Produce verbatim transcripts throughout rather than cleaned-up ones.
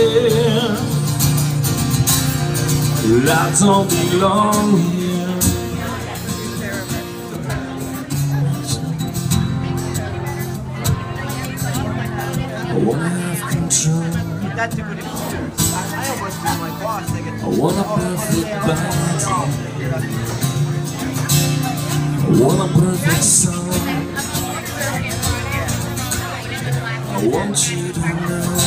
here. I don't belong here. I wanna have control. That's a good excuse. I almost feel my boss. They get I want a perfect body. I want a perfect song. I want you to know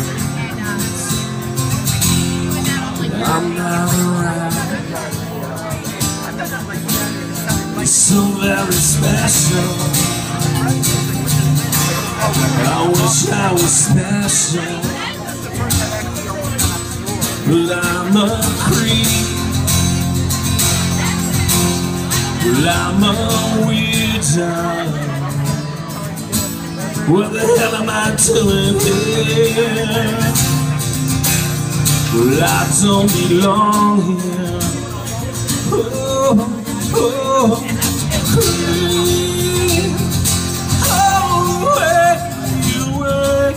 that I'm not around. You're so very special. I wish I was special, but I'm a creep. Well, I'm a weirdo. What the hell am I doing here? Well, I don't belong here. Oh, oh, creep. Oh, where you were.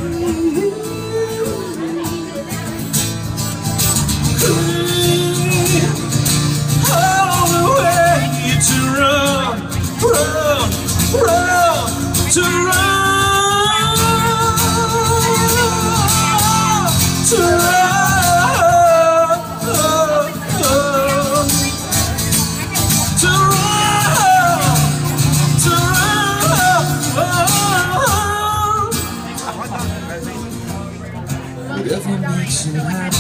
Creep. Oh, where you to run, run, run, to run. To run, to run, to run. Whatever makes you happy,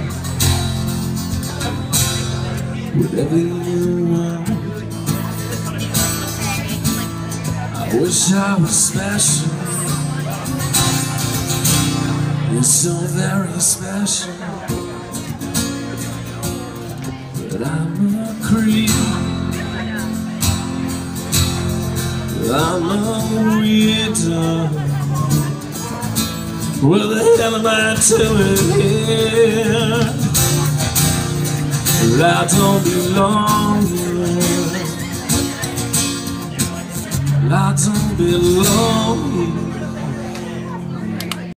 whatever you want. I wish I was special. You're so very special, but I'm a creep. I'm a weirdo. What the hell am I doing here? I don't belong here. I don't belong here.